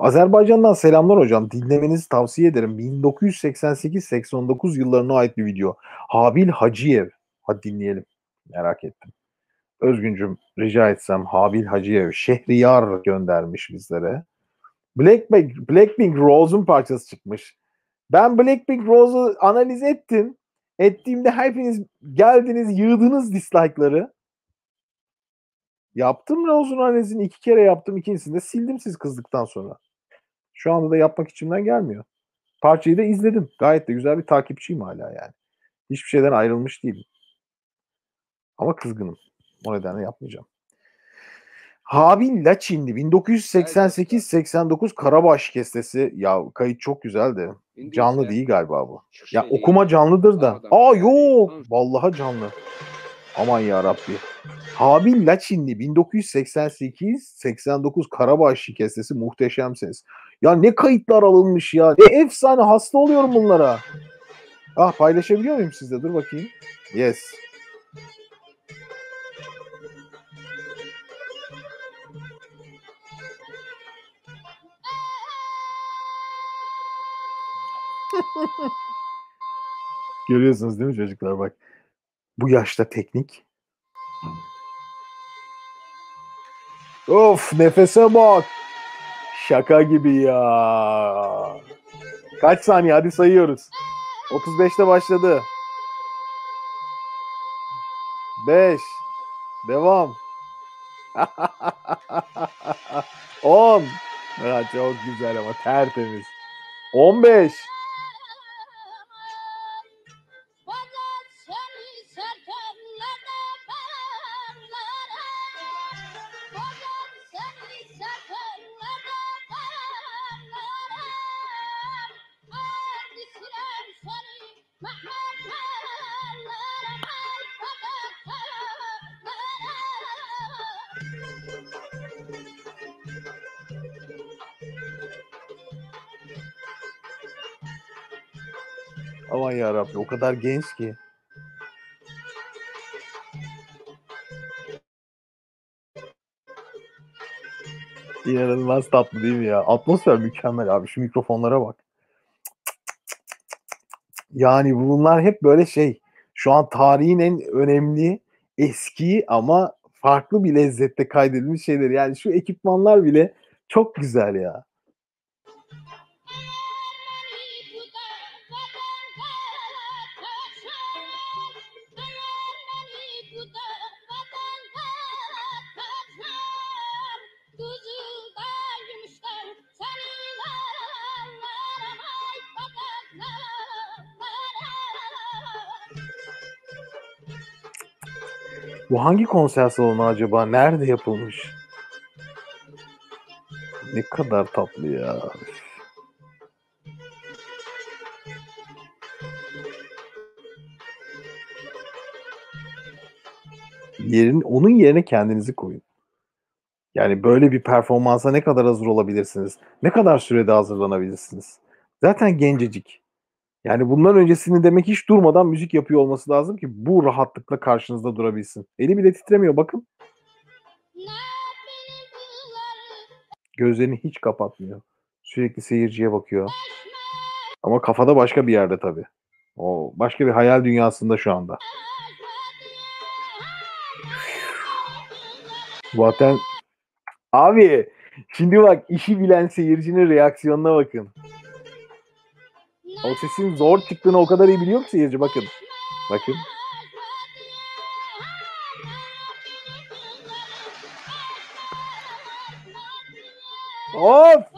Azerbaycan'dan selamlar hocam. Dinlemenizi tavsiye ederim. 1988-89 yıllarına ait bir video. Habil Hacıyev. Hadi dinleyelim. Merak ettim. Özgüncüm rica etsem Habil Hacıyev Şehriyar göndermiş bizlere. Blackpink Rose'un parçası çıkmış. Ben Blackpink Rose'u analiz ettim. Ettiğimde hepiniz geldiniz yığdınız dislike'ları. Yaptım Rose'un analizini 2 kere yaptım. İkincisini de sildim siz kızdıktan sonra. Şu anda da yapmak içimden gelmiyor. Parçayı da izledim. Gayet de güzel bir takipçiyim hala yani. Hiçbir şeyden ayrılmış değilim. Ama kızgınım. O nedenle yapmayacağım. Habil Laçinli 1988-89 Karabaş kestesi. Ya kayıt çok güzeldi. Canlı değil galiba bu. Ya okuma canlıdır da. Yok. Vallahi canlı. Aman ya Rabbi. Habil Laçinli 1988-89 Karabaş şikestesi muhteşemsiniz. Ya ne kayıtlar alınmış ya. Ne efsane, hasta oluyorum bunlara. Paylaşabiliyor muyum sizle? Dur bakayım. Yes. Görüyorsunuz değil mi çocuklar bak. Bu yaşta teknik. Of, nefese bak. Şaka gibi ya. Kaç saniye? Hadi sayıyoruz. 35'te başladı. 5. Devam. 10. Ya çok güzel ama tertemiz. 15. 'Aman yarabbim, o kadar genç ki. İnanılmaz tatlı değil mi ya? Atmosfer mükemmel abi. Şu mikrofonlara bak. Yani bunlar hep böyle şu an tarihin en önemli, eski ama farklı bir lezzette kaydedilmiş şeyler. Yani şu ekipmanlar bile çok güzel ya. Bu hangi konser salonu acaba? Nerede yapılmış? Ne kadar tatlı ya. Onun yerine kendinizi koyun. Yani böyle bir performansa ne kadar hazır olabilirsiniz? Ne kadar sürede hazırlanabilirsiniz? Zaten gencecik. Yani bundan öncesini demek hiç durmadan müzik yapıyor olması lazım ki bu rahatlıkla karşınızda durabilsin. Eli bile titremiyor bakın. Gözlerini hiç kapatmıyor. Sürekli seyirciye bakıyor. Ama kafada başka bir yerde tabii. O başka bir hayal dünyasında şu anda. Zaten abi şimdi bak, işi bilen seyircinin reaksiyonuna bakın. O sesin zor çıktığını o kadar iyi biliyor ki seyirci, bakın. Bakın. Of!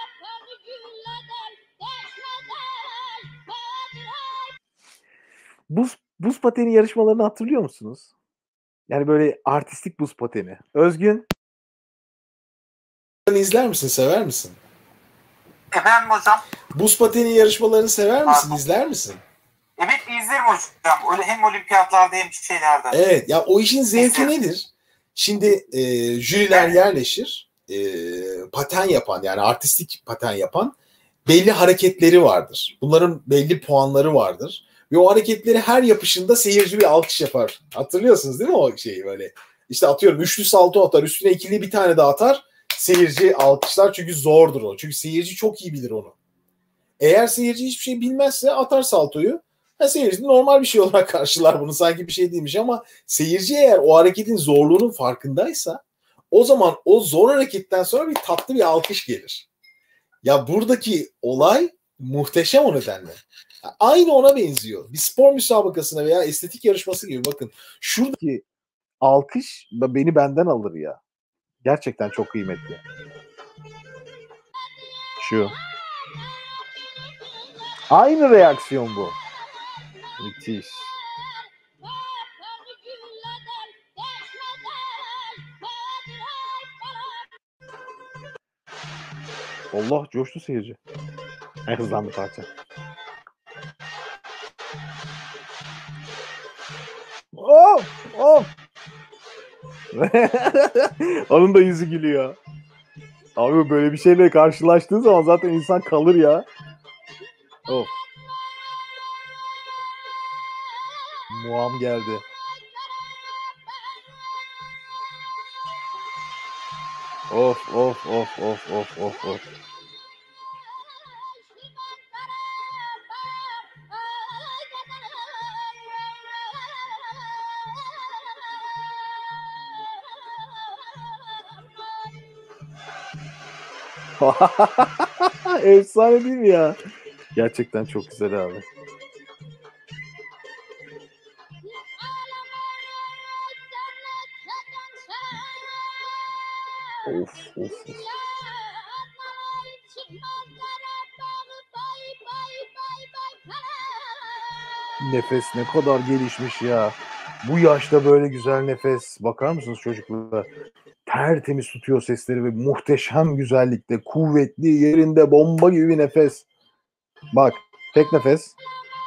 Buz pateni yarışmalarını hatırlıyor musunuz? Yani böyle artistik buz pateni. Özgün? İzler misin, sever misin? Efendim hocam? Buz pateni yarışmalarını sever misin, izler misin? Evet, izlerim hocam. Öyle hem olimpiyatlarda hem şeylerde. Evet, ya o işin zevki nedir? Şimdi jüriler yerleşir. Paten yapan, yani artistik paten yapan belli hareketleri vardır. Bunların belli puanları vardır. Ve o hareketleri her yapışında seyirci bir alkış yapar. Hatırlıyorsunuz değil mi o şeyi böyle? İşte atıyorum üçlü salto atar, üstüne ikili bir tane daha atar. seyirci alkışlar çünkü zordur o. Çünkü seyirci çok iyi bilir onu. Eğer seyirci hiçbir şey bilmezse atar saltoyu. Seyirci normal bir şey olarak karşılar bunu. Sanki bir şey değilmiş ama seyirci eğer o hareketin zorluğunun farkındaysa o zaman o zor hareketten sonra bir tatlı bir alkış gelir. Ya buradaki olay muhteşem o nedenle. Aynı ona benziyor. Bir spor müsabakasına veya estetik yarışması gibi bakın. Şuradaki alkış da beni benden alır ya. Gerçekten çok kıymetli. Şu. Aynı reaksiyon bu. Müthiş. Allah, coştu seyirci. Hızlandı parça. Of! Of! Onun da yüzü gülüyor. Abi böyle bir şeyle karşılaştığı zaman zaten insan kalır ya. Of. Muam geldi. Of of of of of of of. Efsane değil mi ya? Gerçekten çok güzel abi. Of of of. Nefes ne kadar gelişmiş ya. Bu yaşta böyle güzel nefes. Bakar mısınız çocuklar? Tertemiz tutuyor sesleri ve muhteşem güzellikte, kuvvetli, yerinde bomba gibi bir nefes. Bak, tek nefes.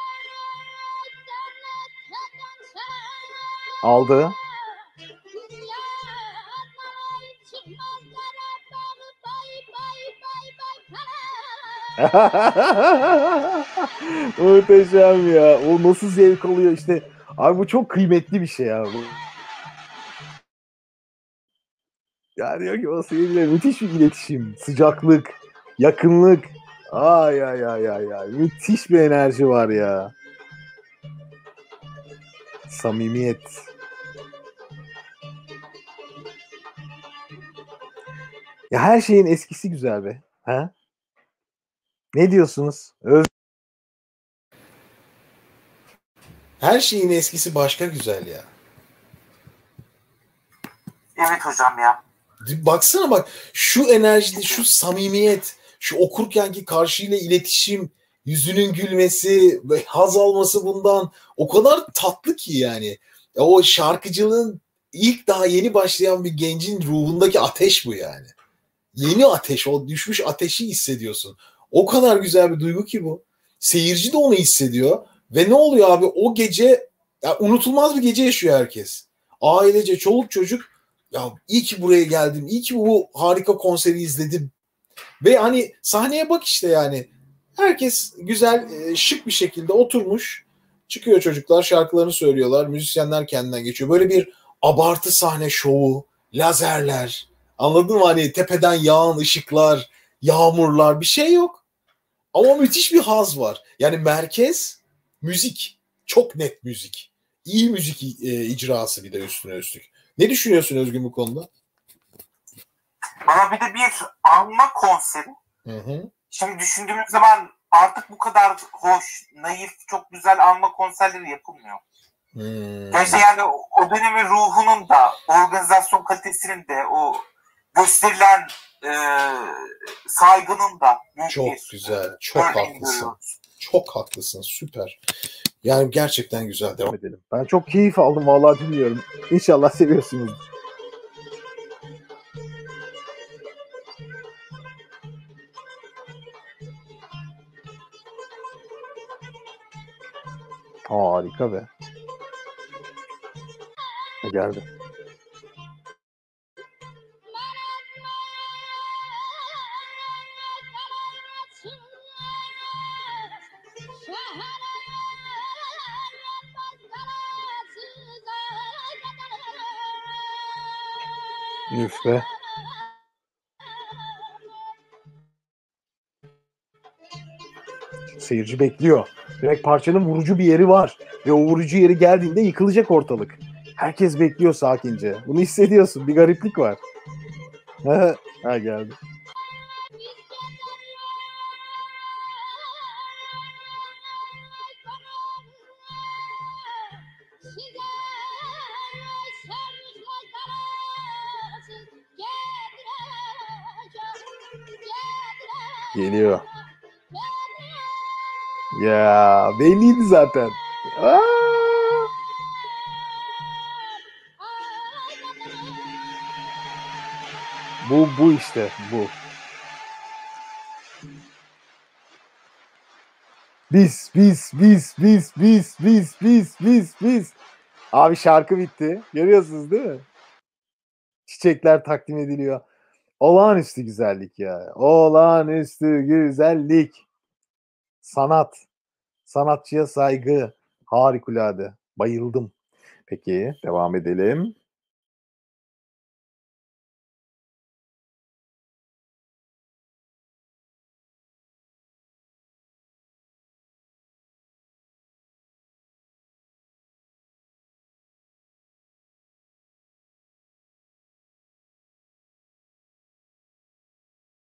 Aldı. Muhteşem ya. O nasıl zevk alıyor işte. Abi bu çok kıymetli bir şey ya. Ya diyor ki o seyirciyle müthiş bir iletişim, sıcaklık, yakınlık. Ay ay ay ay ay. Müthiş bir enerji var ya. Samimiyet. Ya her şeyin eskisi güzel be. Ha? Ne diyorsunuz? Her şeyin eskisi başka güzel ya. Evet hocam ya. Baksana bak şu enerjide, şu samimiyet, şu okurkenki karşıyla iletişim, yüzünün gülmesi ve haz alması bundan o kadar tatlı ki yani. O şarkıcılığın ilk daha yeni başlayan bir gencin ruhundaki ateş bu yani. Yeni ateş, o düşmüş ateşi hissediyorsun. O kadar güzel bir duygu ki bu. Seyirci de onu hissediyor ve ne oluyor abi o gece ya unutulmaz bir gece yaşıyor herkes. Ailece, çoluk çocuk ya iyi ki buraya geldim, iyi ki bu harika konseri izledim. Ve hani sahneye bak işte yani. Herkes güzel, şık bir şekilde oturmuş. Çıkıyor çocuklar, şarkılarını söylüyorlar. Müzisyenler kendinden geçiyor. Böyle bir abartı sahne şovu, lazerler. Anladın mı? Hani tepeden yağan ışıklar, yağmurlar bir şey yok. Ama müthiş bir haz var. Yani merkez müzik. Çok net müzik. İyi müzik icrası bir de üstüne üstlük. Ne düşünüyorsun Özgün bu konuda? Bana bir de bir anma konseri. Hı hı. Şimdi düşündüğümüz zaman artık bu kadar hoş, naif, çok güzel anma konserleri yapılmıyor. Gerçi yani o dönemin ruhunun da, organizasyon kalitesinin de, o gösterilen saygının da çok güzel, çok haklısın. Çok haklısın, süper. Yani gerçekten güzel. Devam edelim. Ben çok keyif aldım vallahi dinliyorum. İnşallah seviyorsunuz. Harika be. Geldi. Üf be. Seyirci bekliyor. Demek parçanın vurucu bir yeri var. Ve o vurucu yeri geldiğinde yıkılacak ortalık. Herkes bekliyor sakince. Bunu hissediyorsun. Bir gariplik var. Ha geldi. Geliyor. Ya belliydi zaten. Aa! Bu işte bu. Biz. Abi şarkı bitti. Görüyorsunuz değil mi? Çiçekler takdim ediliyor. Olağanüstü güzellik ya. Olağanüstü güzellik. Sanat. Sanatçıya saygı. Harikulade. Bayıldım. Peki devam edelim.